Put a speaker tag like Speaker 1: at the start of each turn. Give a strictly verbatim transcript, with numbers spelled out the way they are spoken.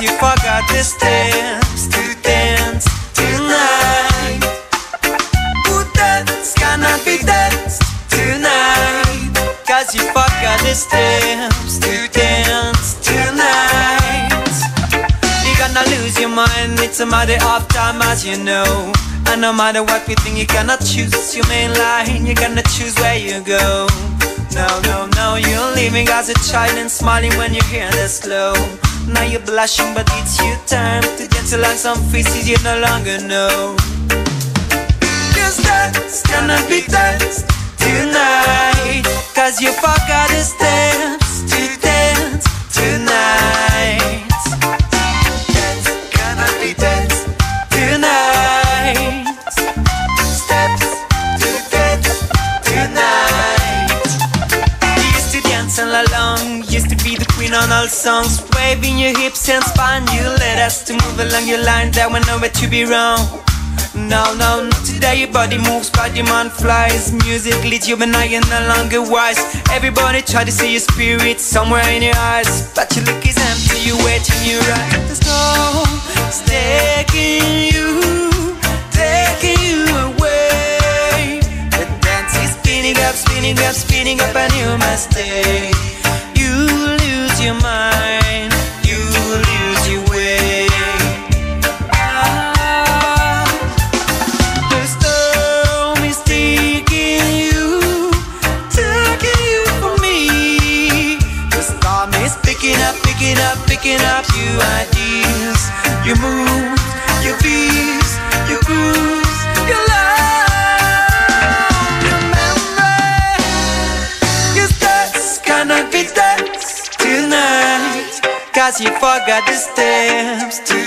Speaker 1: you forgot the steps to dance tonight. Who dance cannot be danced tonight, cause you forgot the steps to dance tonight. You're gonna lose your mind, it's a matter of time, as you know. And no matter what we think, you cannot choose your main line. You're gonna choose where you go. No, no, no, you're living as a child and smiling when you hear the slow. Now you're blushing, but it's your time to dance along some faces you no longer know. Cause dance cannot be danced tonight, cause you forgot the steps to dance tonight. Dance cannot be danced tonight. Steps to dance tonight. You used to dance all along, used to be the queen on all songs, waving your hips and spine. You led us to move along your line, there were nowhere to be wrong. No, no, not today, your body moves, but your mind flies. Music leads you, but now you're no longer wise. Everybody try to see your spirit somewhere in your eyes, but your look is empty, you're waiting, you're right. The storm is taking you, taking you away. The dance is spinning up, spinning up, spinning up, and you must stay. You lose your mind, you lose your way. Ah, the storm is taking you, taking you from me. The storm is picking up, picking up, picking up your ideas, your moves, your beats, your grooves, your love. Remember, your steps cannot be danced tonight, cause you forgot the steps to